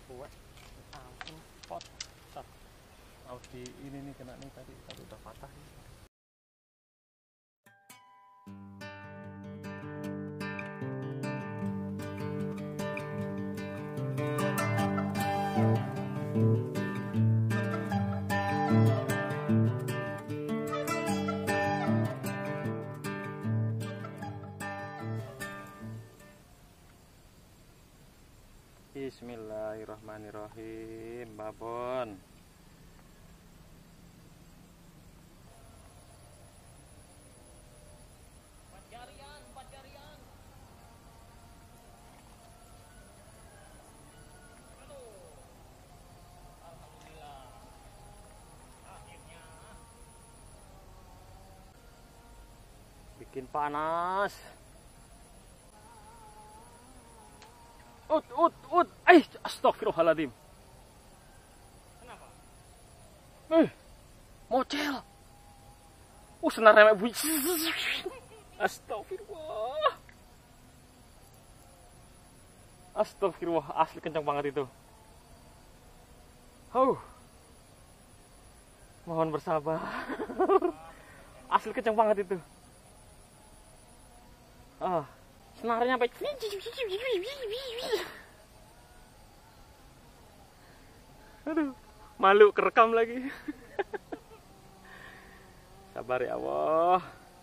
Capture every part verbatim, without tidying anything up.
buat ampun pot sat out di ini nih kena nih tadi tadi udah patah nih. Bismillahirrahmanirrahim, babon. Empat jarian, empat jarian. Aduh. Alhamdulillah. Akhirnya. Bikin panas. Ut, ut, ut, eh, astagfirullahaladzim. Kenapa? Eh, mocel. Uh, senar remek bunyi. Astagfirullah. Astagfirullah, asli kencang banget itu. Oh, mohon bersabar. Asli kencang banget itu. Ah. Senarnya sampai aduh, malu kerekam lagi. Sabar ya Allah.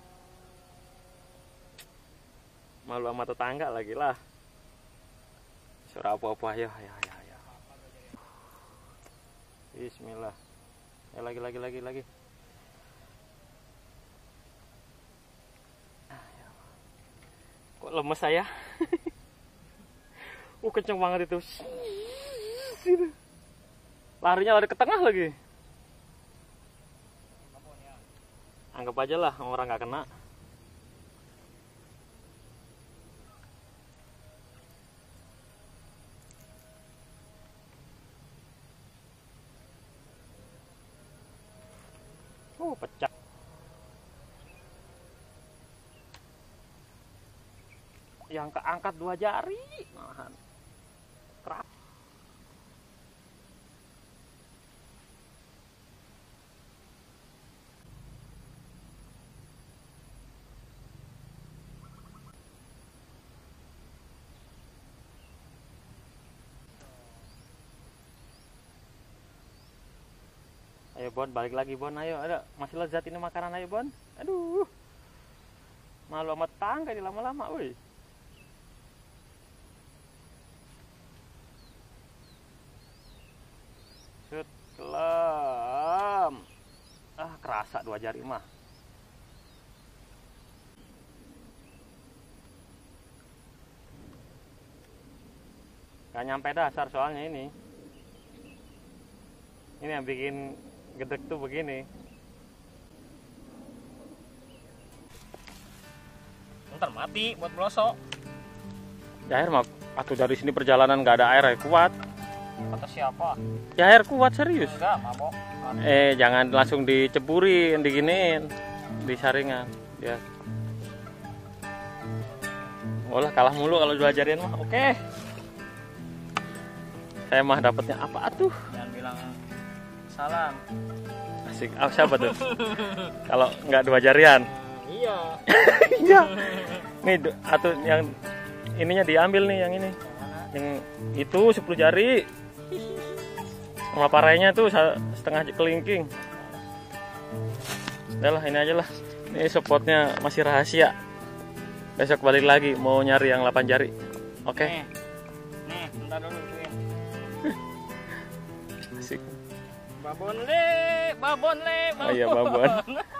Malu sama tetangga lagi lah. Suara apa-apa ya, ya, ya, ya. Bismillah. Ya lagi, lagi, lagi, lagi. Kok lemes saya? uh kenceng banget itu. Larinya lari ke tengah lagi. Anggap aja lah orang nggak kena. Oh, pecah. Yang keangkat dua jari, malahan keras. Ayo Bon, balik lagi Bon, ayo, ada masih lezat ini makanan, ayo Bon. Aduh, malu amat tangga ini lama-lama, woi. Shoot, kelam. Ah, kerasa dua jari mah. Gak nyampe dasar soalnya ini. Ini yang bikin gedek tuh begini. Ntar mati buat melosok. Ya air mah, atau dari sini perjalanan nggak ada air, air kuat. Kata siapa? Ya air kuat serius. Enggak, mabok. Eh jangan langsung diceburin, diginiin, disaringan. Ya. Olah kalah mulu kalau dua jarian mah. Oke. Saya mah dapatnya apa tuh? Jangan bilang salam. Asik. Ah, siapa tuh? Kalau nggak dua jarian. Iya. Iya. Nih atau yang ininya diambil nih, yang ini. Yang itu sepuluh jari. Sama parainya tuh setengah kelingking. Udah lah, ini aja lah. Ini spotnya masih rahasia. Besok balik lagi mau nyari yang delapan jari. Oke. Okay? Nih, nih, bentar dulu ituin. Asik. Babon le, babon le, babon. Oh iya, babon.